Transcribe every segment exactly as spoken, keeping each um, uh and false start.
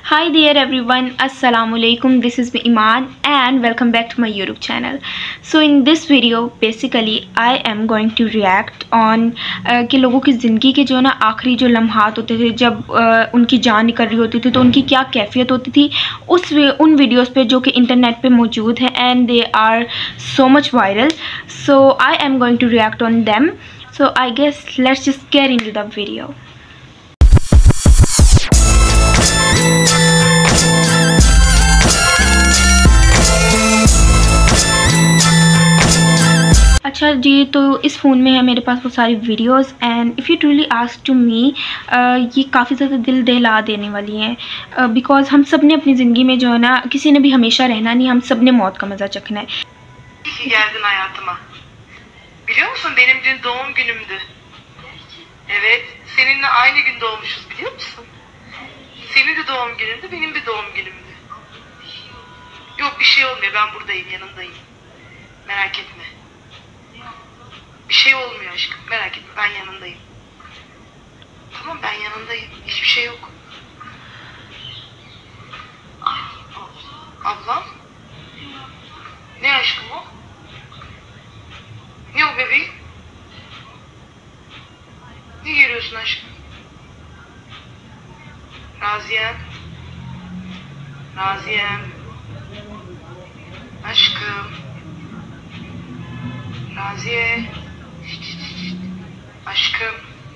Hi there everyone, Assalamu alaikum. This is me Iman and welcome back to my YouTube channel. So in this video basically I am going to react on uh, कि लोगों की ज़िंदगी के जो ना आखिरी जो लम्हात होते थे जब uh, उनकी जान निकल रही होती थी तो उनकी क्या कैफियत होती थी उस उन वीडियोस पे जो कि इंटरनेट पे मौजूद हैं and they are so much viral. So I am going to react on them. So I guess let's just get into the video. अच्छा जी, तो इस फ़ोन में है मेरे पास वो सारी videos and if you truly ask to me ये काफ़ी ज़्यादा दिल दहला देने वाली हैं बिकॉज uh, हम सब ने अपनी ज़िंदगी में जो है ना किसी ने भी हमेशा रहना नहीं, हम सब ने मौत का मज़ा चखना है. Geldin hayatıma. Biliyor musun benim dün doğum günümdü. Evet, seninle aynı gün doğmuşuz biliyor musun? Senin de doğum günündü, benim de doğum günümdü. Yok bir şey olmuyor, ben buradayım, yanındayım. Merak etme. Bir şey olmuyor aşkım, merak etme, ben yanındayım. Tamam, ben yanındayım, hiçbir şey yok. Ablam? Ne aşkım o? Ne o bebeğim? Ne görüyorsun aşkım? Raziyem. Raziyem. Aşkım. Raziye. Şşt, şşt, şşt. Aşkım.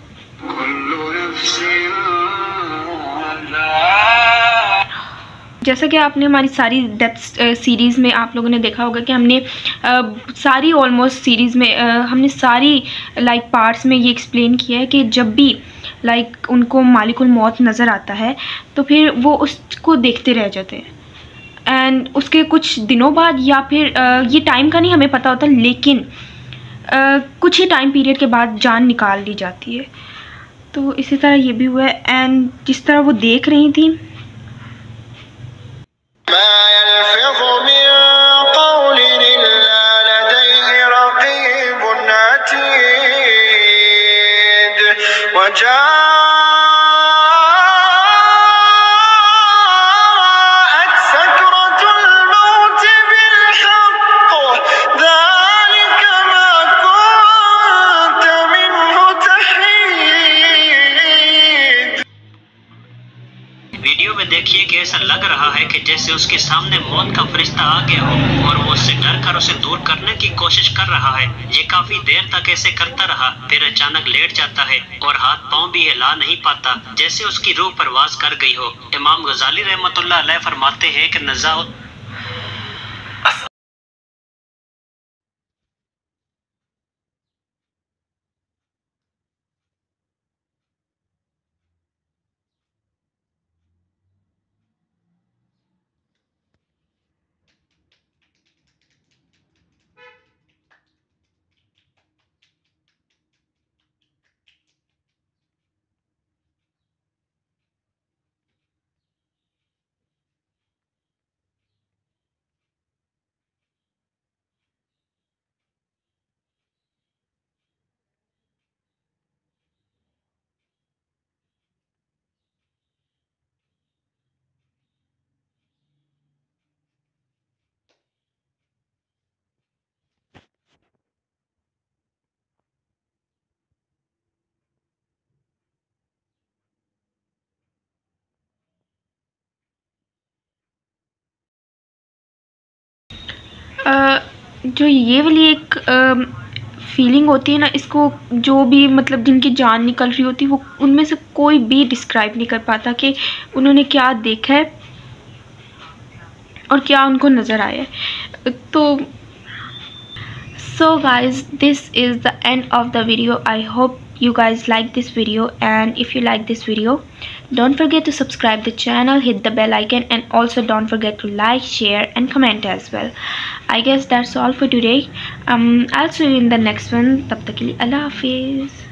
जैसा कि आपने हमारी सारी death series में आप लोगों ने देखा होगा कि हमने आ, सारी ऑलमोस्ट सीरीज़ में आ, हमने सारी लाइक पार्ट्स में ये एक्सप्लेन किया है कि जब भी लाइक उनको मालिकुल मौत नज़र आता है तो फिर वो उसको देखते रह जाते हैं एंड उसके कुछ दिनों बाद या फिर आ, ये टाइम का नहीं हमें पता होता, लेकिन आ, कुछ ही टाइम पीरियड के बाद जान निकाल ली जाती है. तो इसी तरह ये भी हुआ है एंड जिस तरह वो देख रही थी वीडियो में देखिए कि ऐसा लग रहा है कि जैसे उसके सामने मौत का फरिश्ता आ गया हो और वो उससे डर कर उसे दूर करने की कोशिश कर रहा है. ये काफी देर तक ऐसे करता रहा, फिर अचानक लेट जाता है और हाथ पांव भी हिला नहीं पाता, जैसे उसकी रूह परवाज कर गई हो. इमाम गजाली रहमतुल्लाह अलैह फरमाते हैं कि नज़ा Uh, जो ये वाली एक फीलिंग होती है ना, इसको जो भी मतलब जिनकी जान निकल रही होती है वो उनमें से कोई भी डिस्क्राइब नहीं कर पाता कि उन्होंने क्या देखा है और क्या उनको नज़र आया है. तो so guys, this is the end of the video. I hope you guys like this video, and if you like this video don't forget to subscribe the channel, hit the bell icon, and also don't forget to like, share and comment as well. I guess that's all for today. um I'll see you in the next one. Tab tak ke liye Allah Hafiz.